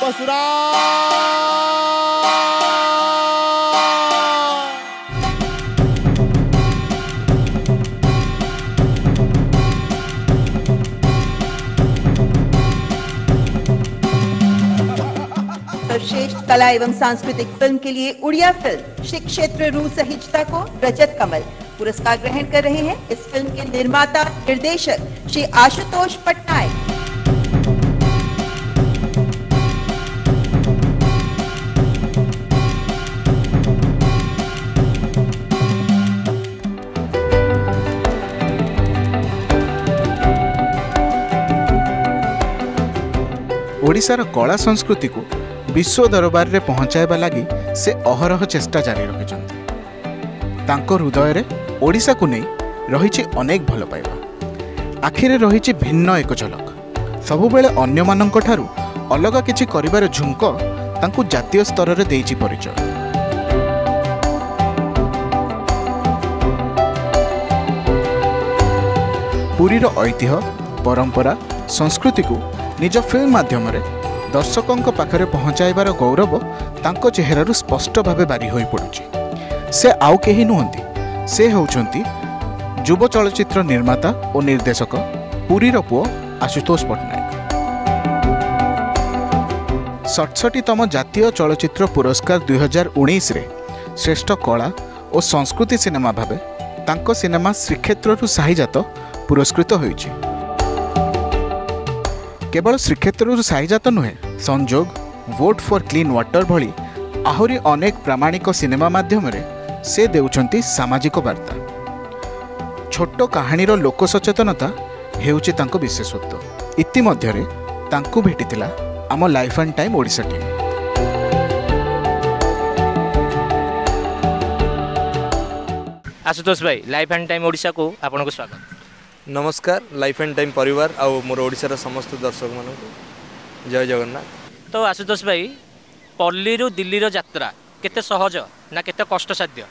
ससुरा सर्वश्रेष्ठ कला एवं सांस्कृतिक फिल्म के लिए उड़िया फिल्म श्री क्षेत्र रू सहिष्णुता को रजत कमल पुरस्कार ग्रहण कर रहे हैं। इस फिल्म के निर्माता निर्देशक श्री आशुतोष पटनायक। ओडिशार कला संस्कृति को विश्व दरबार रे पहुंचाइबा लगी से अहरह चेष्टा जारी रखिछन्ति। तांको हृदय रे ओडिशा को नहीं रही अनेक भल पाइबा, आखिरे रही भिन्न एक झलक। सबुबेले अन्य मानक ठारू अलग किछि करिबार झुंक तांको जातीय स्तर रे देइछि परिचय। पुरीर ऐतिह्य परंपरा संस्कृति को निज फिल्म माध्यम रे दर्शकों पाखरे पहुंचाइबार गौरव तांको चेहरारू स्पष्ट भावे बारी होई पड़ुछि। से आउ केही नुहंती, से होउछंती युव चलचित्र निर्माता और निर्देशक पुरीर पुओ आशुतोष पटनायक। 67तम जातीय चलचित्र पुरस्कार 2019 रे श्रेष्ठ कला और संस्कृति सिनेमा भावे तांको सिनेमा श्रीक्षेत्ररू साहिजात पुरस्कृत होइछि। केवल श्रीक्षेत्ररू साहिजात नुहे, संजोग, वोट फॉर क्लीन वाटर भली आहुरी अनेक प्रामाणिक सिनेमा माध्यम रे से देउछंती सामाजिक वार्ता। छोट कहानीर लोक सचेतनता हेउछि तांको विशेषत्व। इतिमध्यरे तांको भेटितिला आम life and time Odisha team. Ashutosh भाई, लाइफ एंड टाइम ओडिशा को आपनको स्वागत। नमस्कार। लाइफ एंड टाइम परिवार आउ मोर ओडिशार समस्त दर्शक मान जय जगन्नाथ। तो आशुतोष भाई, पल्ली रु दिल्ली रो यात्रा केते सहज ना केते कष्टसाध्य?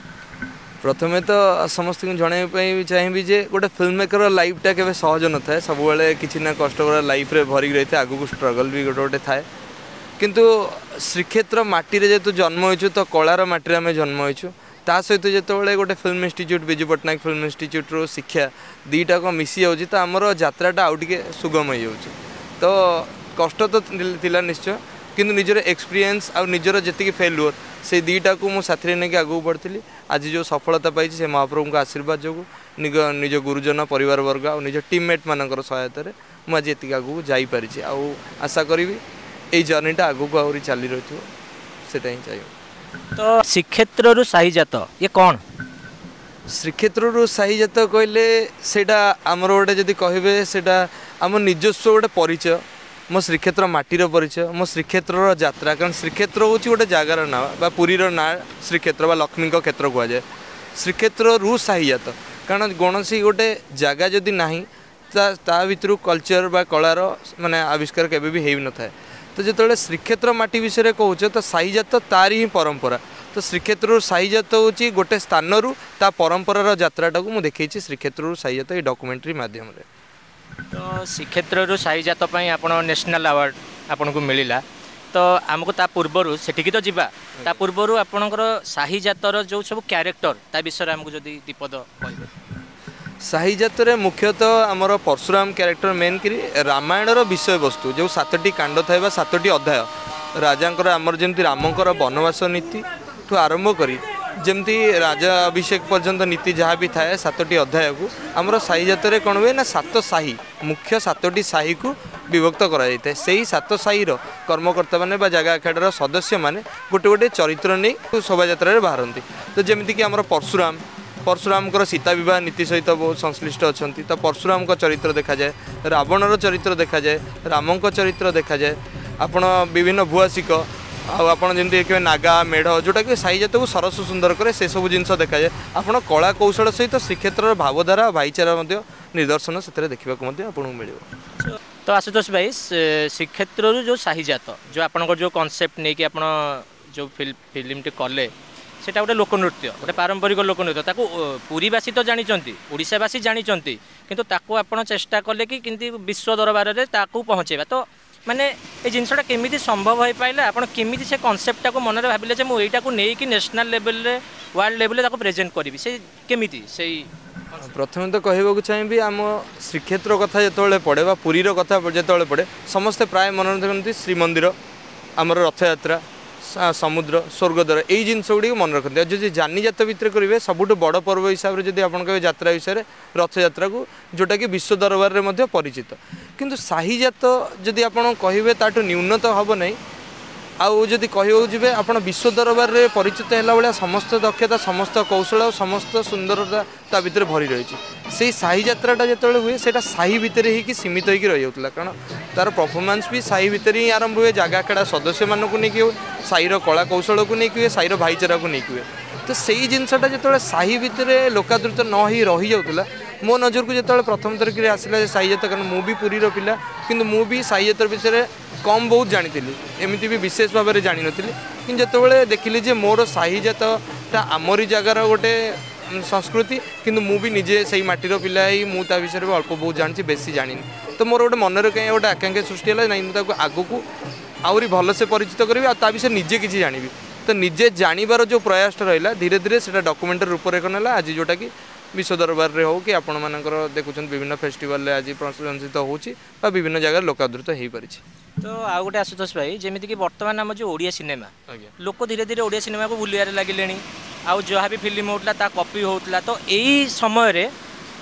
प्रथमे तो समस्त को जन चाहिए जे गोटे फिल्म मेकर लाइफटा के सहज न थाए, सब बेले किसी ना कष्टकर लाइफ रे भरिक रही है। आगू स्ट्रगल भी गोटे गोटे थाए, किंतु श्रीक्षेत्र माटी जेतु जन्म होइछु तो कलार माटी आम जन्म होइछु। ता सहित जो गोटे film institute Biju Patnaik film institute रो शिक्षा दीटा को मिसी जाऊँगी तो आमर यात्राटा आउ टे सुगम हो जाऊँगी। तो कष्ट तो थिला निश्चय, किंतु निजर एक्सपीरियंस आ निजर जी फेल्युअर से दीटा को मुझे साथी नहीं आगू बढ़ती। आज जो सफलता पाई से महाप्रभु का आशीर्वाद जो निज गुरुजन परिवार वर्ग और निज टीममेट मान सहायतार मुझे ये आगू जापारी। आशा करी यही जर्नीटा आगू को आहरी चली रही है चाहिए। तो श्रीक्षेत्र रु साहिजात ये कौन? श्रीक्षेत्र रु साहिजात कहले सेटा आमर गोटे जदि कहे सेटा आम निजस्व गोटे परिचय। मो श्रीक्षेत्र माटीर परिचय, मो श्रीक्षेत्र यात्रा। कारण श्रीक्षेत्र हूँ गोटे जगार ना बा पुरीर ना श्रीक्षेत्र बा लक्ष्मी क्षेत्र कहुए। श्रीक्षेत्र रु साहिजात कारण कौन सी गोटे जगह जदि ना ता भितर कल्चर बा कलार माने आविष्कार केबे भी हो न थाए। तो जो श्रीक्षेत्र माटी विषय कहूँ तो साहिजात तारी ही परंपरा। तो श्रीक्षेत्र साहिजात हूँ गोटे स्थान रु ता परंपरार यात्राटा को मुझे देखी श्रीक्षेत्र साहिजात ये डॉक्यूमेंट्री माध्यम रे। तो श्रीक्षेत्र साहिजात आपण नेशनल अवार्ड आपन को मिलिला। तो आमको ता पूर्वर सेठिकी तो जीवा, ता पूर्वर आपणकर साहिजातर जो सब कैरेक्टर ता विषय आमको जदि दीपद कहबे। साहिजात मुख्यतः आमर परशुराम कैरेक्टर मेन करी रामायण विषय वस्तु जो 7टी कांड थाए 7टी अध्याय राजांकर आमर जमती रामंकर वनवास नीति ठू आरंभ करी जमती राजा अभिषेक पर्यंत नीति जहाँ भी थाए 7टी अध्याय को आमर साहिजात कौन हुए ना 7 साही मुख्य 7टी साही को विभक्त कराई। से ही 7 साही कर्मकर्ता मैंने जगह अखाड़ार सदस्य मैंने गोटे गोटे चरित्र नहीं शोभा यात्रा बाहरती। तो जमीक कि आमर परशुराम सीता विवाह नीति सहित बहुत संश्लिष्ट अच्छा। तो परशुराम चरित्र देखा जाए, रावणर चरित्र देखा जाए, रामों चरित्र देखा जाए, आपण विभिन्न भुआसिक आपड़ जमी देखिए नागा मेढ़ जोटा कि साहिजात को सरस सुंदर करे से सब जिन देखा जाए। आप कला कौशल सहित श्रीक्षेत्र भावधारा भाईचारा निदर्शन से देखा मिले। तो आशुतोष भाई, श्रीक्षेत्र जो साहिजात जो आप जो कॉन्सेप्ट नहीं कि आप जो फिल्म कले सेटा गोटे लोकनृत्य, गोटे पारंपरिक लोकनृत्य, ताको पुरीवासी तो जानी ओडिशावासी जानी, किंतु ताको आपण चेष्टा कले कि विश्व दरबार में ताको पहुँचेगा। तो माने ये जिनसटा केमिति संभव हो पाइला आपण केमिति से कॉन्सेप्ट को मन रे भाबिले जे मु एटा को नै कि नेशनल लेवल रे वर्ल्ड लेवल रे ताको प्रेजेंट करबी से केमिति से प्रथम तो कहवाक चाहिए आम श्रीक्षेत्र कथा जो पड़े पुरीर कथा जो पड़े समस्ते प्राय मन रखते श्रीमंदिर आमर रथयात्रा समुद्र स्वर्गद्वार यही जिनस गुड़ी मन रखते जो जानी जात भितर करेंगे सबुठ बड़ पर्व हिसाब से जब आप यात्रा विषय में रथयात्रा को जोटा कि विश्व दरबार में परिचित किंतु साही जात जदि आप कहे ताठू न्यून तो हम नहीं आउ जदि कहे आप विश्व दरबार में परिचित है भाया समस्त दक्षता समस्त कौशल समस्त सुंदरता ता भीतर भरी रही से साही यात्राटा जो हुए से साही भितर ही सीमित होकर रही होता कारण तार परफॉर्मेंस भी साही भितर ही आरंभ हुए जगह केड़ा सदस्य मानक नहीं हुए साईर कला कौशल को लेकिन हुए साईर भाईचारा को लेकिन हुए तो से जिनसटा जो साही भितर लोकादृत न ही रही जाऊला मो नजर को जो प्रथम थरक आसला साई जात्रा कारण मुझे पुरीर पिला कि मुझे साई जात्रा विषय कम बहुत जानी एमती भी विशेष भाव में जानी कि जिते देखिली जे मोर साही जातटा आमरी जगार गोटे संस्कृति किंतु मु भी निजे से माटीर पिला ही मुझे विषय में अल्प बहुत जानी बेसी जानी तो मोर गोटे मनरे कहीं गोटे आकांक्षा सृष्टि है ना मुझे आगू को आहरी भलसे परिचित करी आ विषय निजे किसी जानी तो निजे जानवर जो प्रयास रहा धीरे धीरे से डॉक्यूमेंटरी रूपरेख ना आज जोटा कि विश्व दरबार रे हो कि आपण मानकर देखुछन विभिन्न फेस्टिवल आज प्रदर्शित होउची बा विभिन्न जगह लोकादृत हो पारि तो आउ गोटे आशुतोष भाई जमीती कि वर्तमान आम जो ओडिया सिनेमा लोक धीरे धीरे ओडिया सिनेमा को बुलियारे लगिले आउ जहाँ भी फिल्म होता ता कॉपी होता तो यही समय रे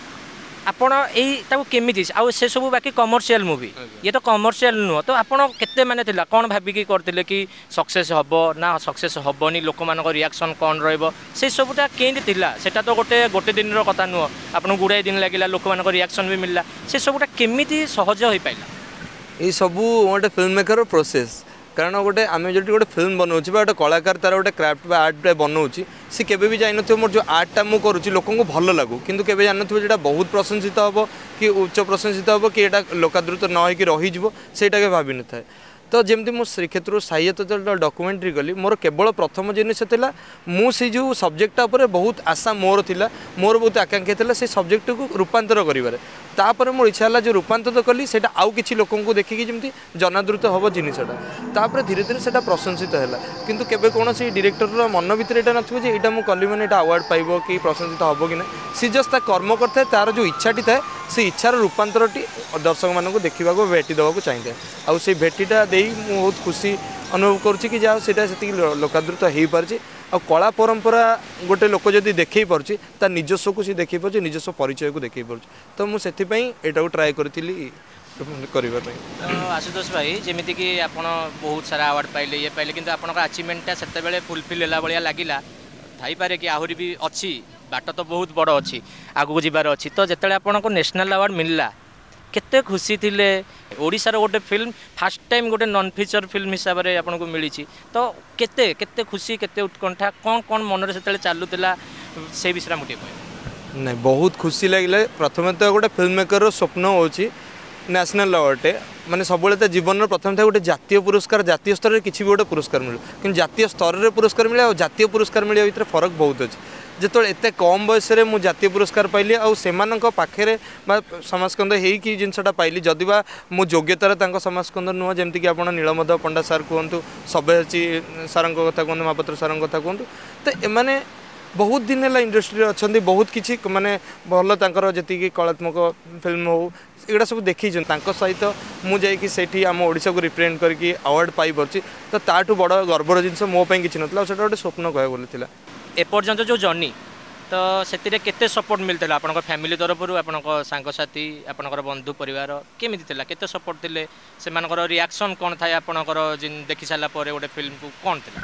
आपण एई केमिति आउ से सब बाकी कमर्शियल मूवी ये तो कमर्शियल नुह तो आपण केते माने थिला कोन भाबिकी करथिले कि सक्सेस हबो ना सक्सेस हबोनी लोक मान रिएक्शन कोन रहइबो से सबटा केंति थिला सेटा तो गोटे दिन रो कथा नुह आपण गुडाई दिन लागिला लोक मान रिएक्शन भी मिलला से सबटा केमिति सहज होई पाइला ये सब गोटे फिल्म मेकर प्रोसेस कारण गोटे आम जो गोटे फिल्म बनाऊँ गोटे कलाकार तार गोटे क्राफ्ट आर्ट बनाऊँ सी केवे भी जान मोर जो आर्टा मुझे करुँच लोक भल लगू किंतु केवे जान जो बहुत प्रशंसित हम कि उच्च प्रशंसित हम कि लोकादृत न हो रही से भाभी न था तो जमती मो श्रीक्षेत्र साई जात्रा डॉक्यूमेंट्री कली मोर केवल प्रथम जिनस मुझे जो सब्जेक्टा बहुत आशा मोर थिला मोर बहुत आकांक्षा था से सब्जेक्ट को रूपांतर कर तापर मोर इच्छा है जो रूपांतर कली से आउ कि लोक देखिकी जमी जनादृत हम जिनसटा तापर धीरे धीरे से प्रशंसित है किंतु केबे कौन डायरेक्टर मन भर यहाँ नथिबो जे एटा मु कली मैंने अवार्ड पाइबो कि प्रशंसित हम कि ना सी जस्ट कर्म करता है तार जो इच्छाटी थाए से इच्छार रूपांतरटी दर्शक मानक देखा भेटी देवाक चाहिए आउ से भेटीटा बहुत खुशी अनुभव करुँची कि जहाँ से लोकादृत हो पार्ची आ कला परंपरा गोटे लोक जदि देखे पार्ची ता निजस्व को सी देखे पार्ची निजस्व परिचय को देखे पार्ची तो मुझे एटा ट्राए करी आशुतोष भाई जमीती कि आप बहुत सारा अवार्ड पाइले ये पाइले किंतु आपन अचीवमेंटा से फुलफिल है भाया लगिला थाईपे कि आहरी भी अच्छी बाट तो बहुत बड़ अच्छी आगू जबार अच्छी तो जिते आपको नेशनल अवार्ड मिलला केते खुशी थिले ओडिशार गोटे फिल्म फास्ट टाइम गोटे नॉन फीचर फिल्म हिसाब से आपको मिली तो केते केते खुशी केते उत्कंठा कौन कौन मन से चलूला से विषय मुझे कह नहीं बहुत खुशी लगे प्रथम तो गोटे फिल्म मेकर स्वप्न होची नेशनल अवार्ड माने सब जीवन प्रथम था गोटे जातीय पुरस्कार जातीय स्तर में किसी भी गोटे पुरस्कार मिले कि जातीय स्तर में पुरस्कार मिले और जातीय पुरस्कार मिले भर फरक बहुत अच्छे जो एत कम बयस मुझे जातीय पुरस्कार पाइली आखे समाजस्कंद हो जिनसा पाइली जदि बा मो योग्यतार समाजस्कंद नुह जमीक आप नीलमध पंडा सार कहतु सब्यसाची सार कथा कहतु महापात्र सार कथा कहतु तो एमाने बहुत दिन है इंडस्ट्री अच्छा बहुत किसी माने भल जी कलात्मक फिल्म हो एगुड़ा सब देखी सहित मुझे आम ओडिशा को रिप्रेजेंट करके अवार्ड पाई पार्ची तो ताठू बड़ गर्वर जिन मोपाई किसी ना से गोटे स्वप्न कह बोली एपर्यंत जो जर्नी तो से केते सपोर्ट मिलता आपन फैमिली तरफ आपन सांगसाथी आपन बंधु परिवार केमिति थिला केते सपोर्ट थिले से मानकर रिएक्शन कौन था आपनकर जिन देखि साला परे गोटे फिल्म को कौन थिला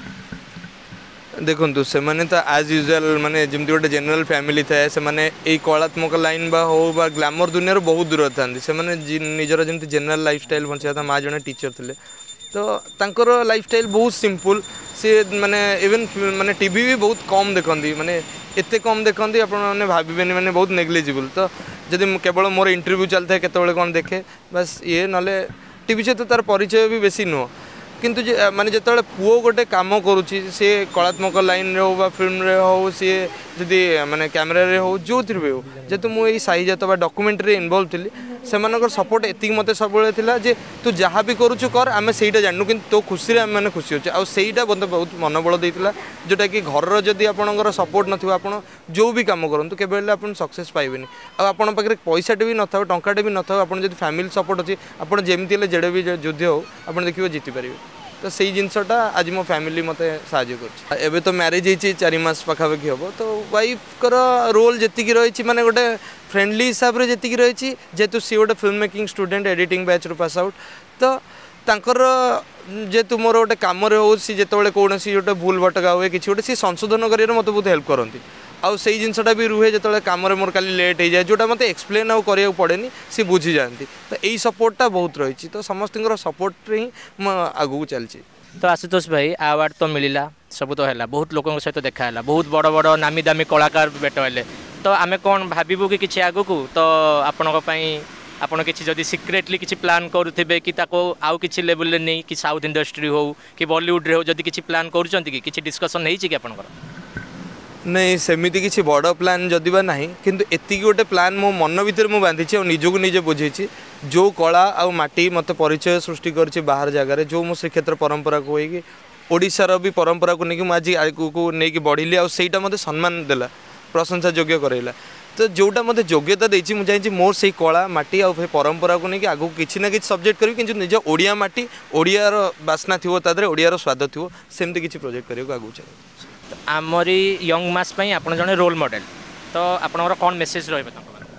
देखु से मैंने तो आज यूजुअल माने जमी गोटे जनरल फैमिली थाए से माने यही कलात्मक लाइन बा हो बा ग्लैमर दुनिया बहुत दूर था से माने निजर जमी जनरल लाइफस्टाइल बंचा था माँ जने टीचर थे तो तांकर लाइफस्टाइल बहुत सिंपल सी माने इवन माने टीवी भी बहुत कम देखती माने एते कम देखती आपने भावे माने बहुत नेग्लिजिबल तो जब केवल मोर इंटरव्यू चलता है केतबेले कौन देखे बस ये ना टीवी सहित तार परिचय भी बेसी नुह किंतु माने जिते पुओ गोटे कम करुच्ची सी कलात्मक लाइन हो बा फिल्म रे हो सी जदि माने कैमरा रे हो जो भी हो जेतु मुझे साहिजात डॉक्यूमेंट्री इन्वॉल्व थी से सपोर्ट एति मत सब जे तू जहाँ भी करुचु कर आम से जानू कि तो खुशी आम मैंने खुशी अच्छे आईटा मतलब बहुत मनोबल देता जोटा कि घर जदि आपंकर सपोर्ट न आप जो भी कम करूँ केवल आप सक्सेस पाइबेनि आपन पाखे पैसाटे भी न था टंकाटे भी न था आप फैमिली सपोर्ट अच्छी आप जमी जेडे भी युद्ध हो आप देखिए जीतिपारे तो से जिनसटा आज मो फैमिली मत साहय तो मैरिज होती 4 मास पाखापाखि हम तो वाइफ कर रोल जी रही माने गोटे फ्रेंडली हिसाब से जी रही जेहेतु सी गोटे film making student editing batch pass out तो तांकर जेहेतु मोर गोटे कम हो सी जो कौन सी गोटे भूल भटका हुए कि गोटे सी संशोधन कर मत बहुत हेल्प करती आउ से जिनसटा भी रुहे जो कम मोर काली लेट हो जाए जोटा मत एक्सप्लेन आउ करा पड़ेनि सी बुझी जाती तो यही सपोर्टा बहुत रही तो समस्त सपोर्ट ही आगू चलती। तो आशुतोष भाई अवार्ड तो मिलला सब तो है बहुत लोगों सहित देखा बहुत बड़ बड़ नामी दामी कलाकार भेट हेले तो आम कौन भावु कि किसी आगू तो आपण आपड़ किसी जदि सिक्रेटली किसी प्लान करुवे कि आउ किसी लेवल नहीं कि साउथ इंडस्ट्री हो कि बॉलीवुड रे हो जदि किसी प्लान कर डिस्कसन होती कि आपनकर नहीं सेमिति किसी बड़ प्लान जदि बा नहीं किंतु एति गोटे प्लान मो मन भीतर मु बांधी और निजको निजे बुझे जो कला आ माटी मत परिचय सृष्टि कर बाहर जगार जो मो श्रीक्षेत्र परंपरा को होगी ओडिशार भी परंपरा को लेकिन आज आगू नहीं बढ़ी आईटा मत सम्मान देला प्रशंसा योग्य कराइला तो जोटा मत योग्यता देती मुझे चाहिए मोर से कला माटी आ परंपरा को लेकिन आगू किसी ना किसी सब्जेक्ट करी कि निज ओडिया माटी ओडियार बास्ना थी ओडियार स्वाद थी सेमती किसी प्रोजेक्ट करने आगू चले आमरी यंग मास आप जड़े रोल मॉडल तो आपंकर कौन मेसेज रही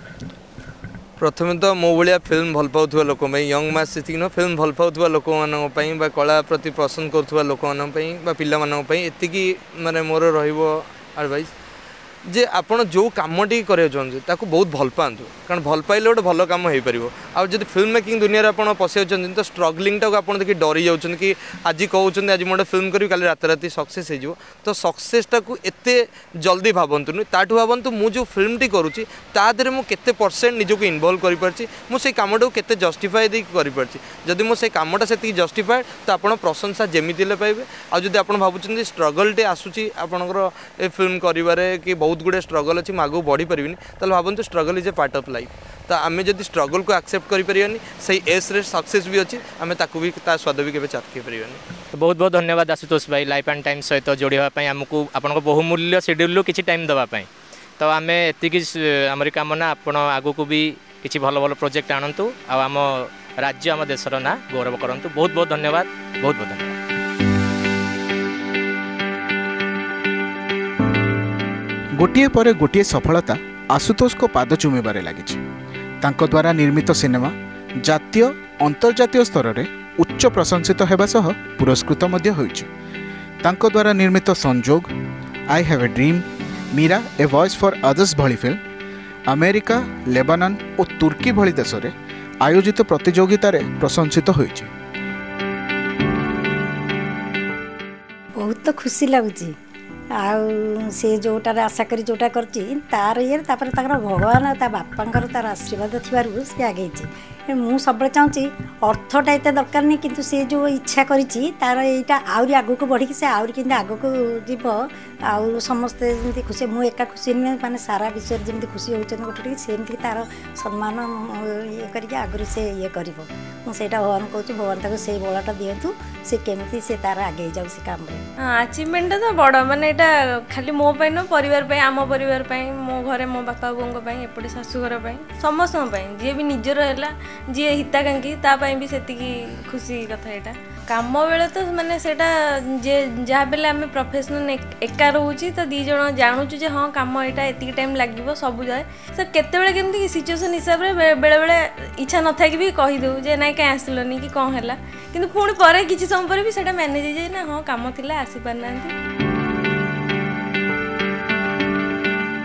प्रथम तो मो भाया फिल्म भल पाउथुवा लोक यंग मास से न फिल्म भल पाउथुवा लोक मानक कला प्रति पसंद करुवा लोक पिला एतिकी माने मोर रहिबो एडवाइस जे आपण जो कमटी करे ताको बहुत भल पातु कारण भल पाइले गोटे भल कम हो पार आदि फिल्म मेकिंग दुनिया आप पशि तो स्ट्रगलिंग टाक आप देखिए डरी जाऊँ कि आज कहते आज मुझे फिल्म करी काली रात राति सक्सेस हो तो सक्सेसटा को एत जल्दी भावतुनि ताठू भावतु मुझे फिल्म टी करुँची तादे मुझे परसेंट निजक इनवल्व कर कम के जस्टिफाए देपारी जदि मुझे कमटा से जस्टिफाए तो आप प्रशंसा जमी पाइबे आदि आप भावुं स्ट्रगलटे आसूँ आपंकर ए फिल्म कर बहुत गुड़े स्ट्रगल अच्छी आगू बढ़ी पारिनी तो भावतु struggle is a part of life तो आम जब स्ट्रगल को एक्सेप्ट करें से एस रे सक्सेस भी अच्छी आम ताकू भी स्वाद भी चाखी पारे। तो बहुत बहुत धन्यवाद आशुतोष भाई लाइफ एंड टाइम सहित जोड़ापी आमको आपको बहुमूल्य शेड्यूल किसी टाइम देवाई तो आम एति आमरी कामना आप आगू को भी किसी भल भल प्रोजेक्ट आणतु आम राज्य आम देशर ना गौरव करूँ। बहुत बहुत धन्यवाद बहुत बहुत धन्यवाद। गोटिए पर गोटिए सफलता आशुतोष को पाद चुमेबारे लगी द्वारा निर्मित सिनेमा जातीय अंतर्जातीय स्तर में उच्च प्रशंसित होगा सह पुरस्कृत द्वारा निर्मित Sanjog I have a dream Meera a voice for others भली फिल्म अमेरिका लेबानन और तुर्की भली देश में आयोजित प्रतियोगिता प्रशंसित होइछि। बहुत तो खुशी लगुच से जोटार आशा करी जोटा करची तार ये भगवान ता बापांकर तार आशीर्वाद थी सी आगे मु सब चाहूँगी अर्थटा एत दरकार नहीं किंतु से जो इच्छा करी तार यहाँ आहरी आग को बढ़ी से आहरी कि आग को जीव आउ समस्ते जमी खुशी मु एका खुशी नुहे माने सारा विषय जमी खुशी होती गोटे सेमती तार सम्मान ये करके आगु से ये कर मुझे भगवान कहूँ भगवान ताको से बलटा दिंतु से केमी से तार आगे जाऊ से काम अचिवमेंट तो बड़ माने एटा खाली मो न परिवार आम परिवार मो घरे मो बापा बों एपटे शाशुघर समस्त जी भी निजर है जी हिताकांक्षी तापाई भी से खुशी कथा यहाँ कम बेले तो माने सेटा जे जहाँ बेले आम प्रोफेशनल एका रोचे तो दी जन जानूँ हाँ कम यहाँ एति टाइम लगे सब जाए तो केते केमती सिचुएसन हिसाब से बेले बेले इच्छा न था भी कहीदे जे ना कहीं आसलनी कि कौन है कि पुणी पर किसी समय पर भी सेटा मैनेज हो जाए ना हाँ कम थी आसी पारना।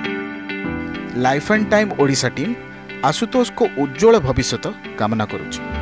Life and time Odisha team Ashutosh को उज्जवल भविष्य कामना करुछि।